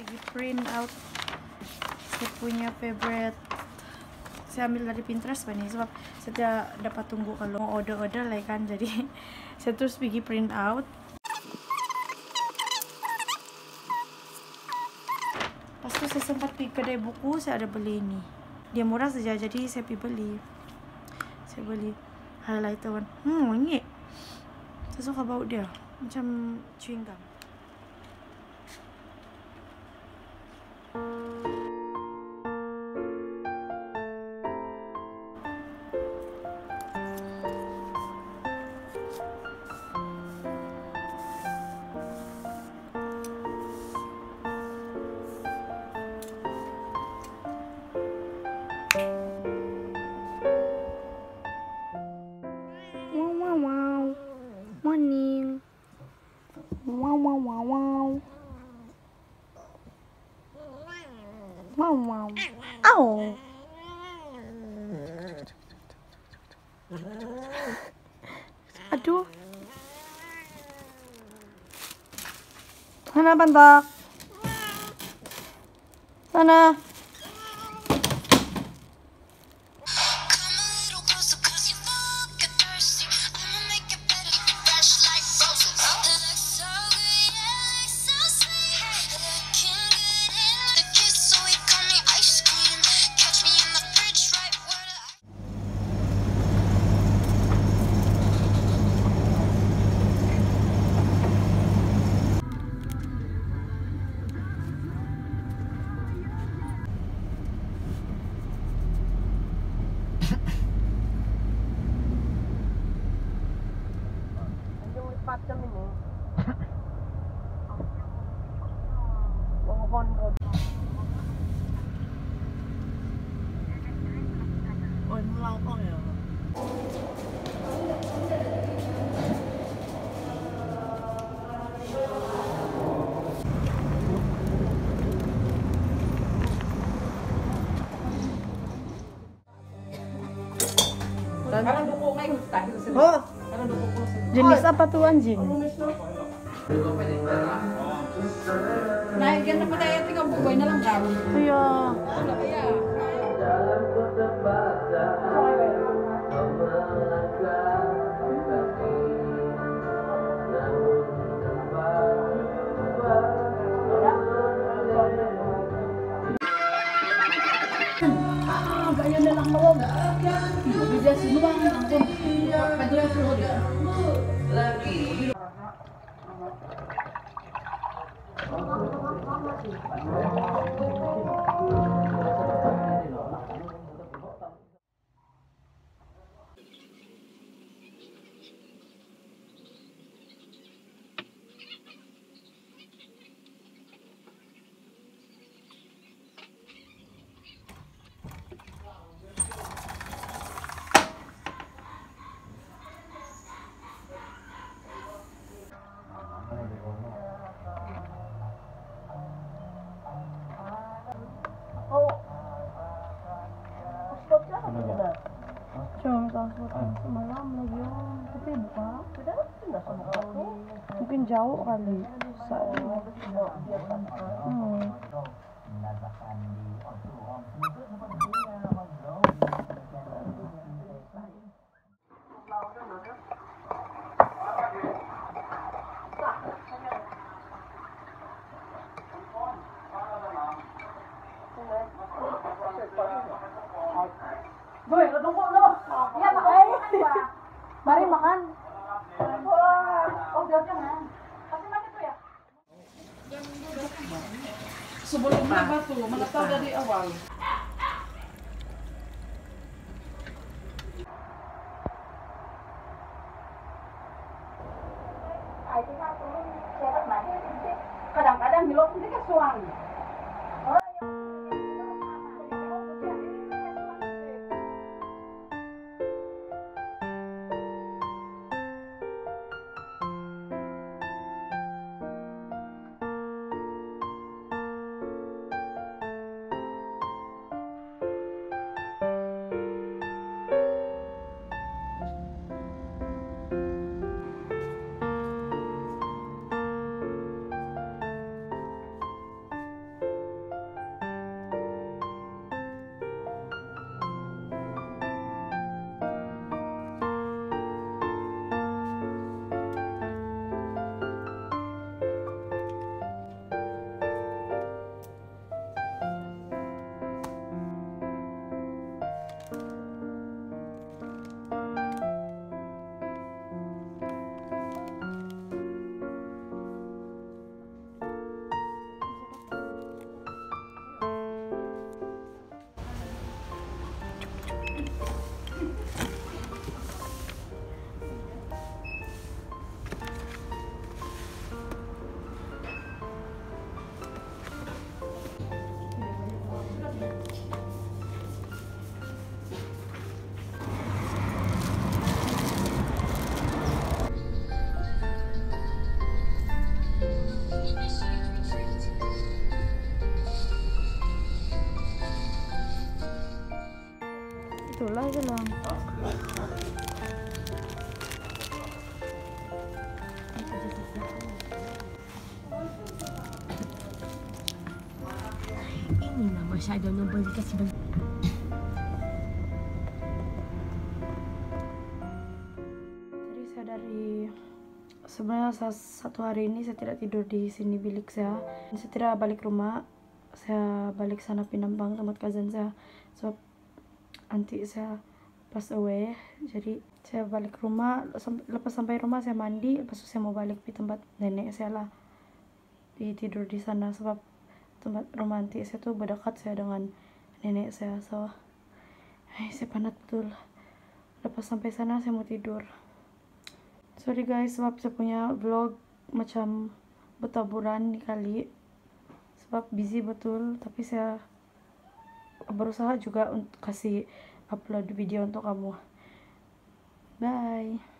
Pergi print out saya punya favorite. Saya ambil dari Pinterest nih, sebab saya dapat tunggu kalau mau order lah kan, jadi saya terus pergi print out. Pas itu saya sempat pergi kedai buku, saya ada beli ini. Dia murah saja, jadi saya pergi beli. Saya beli highlighter kan. Wangi. Saya suka bau dia, macam chewing gum. Morning. Wow. Ow. Aduh. Sana bentak. Sana. Oh, jenis apa tuh anjing? Nah, yan dapat ay tinggal bukoy na lang kan. Iya. Ganyan na lang tawag. Bigla sinuwang ampun. Padula tulo dia. Cuma transport semalam lagi ya, tapi buka. Mungkin jauh kali. Boy, tunggu lo. Iya, makan. Mari makan. Oh, jangan. Kasih makan tuh ya. Sebelumnya batu, mana tahu dari awal. Kadang-kadang hilop ini kesuang. Itulah bilang. Ini lah masyado nobel dikasih bagi. Jadi saya sebenarnya satu hari ini saya tidak tidur di sini bilik saya. Saya tidak balik rumah. Saya balik sana Penampang tempat cousin saya. So nanti saya pass away. Jadi saya balik rumah. Lepas sampai rumah saya mandi. Lepas itu saya mau balik di tempat nenek saya lah. Tidur di sana sebab tempat romantis saya tuh berdekat saya dengan nenek saya. So saya penat betul. Lepas sampai sana saya mau tidur. Sorry guys sebab saya punya vlog macam bertaburan nih kali sebab busy betul, tapi saya berusaha juga untuk kasih upload video untuk kamu. Bye.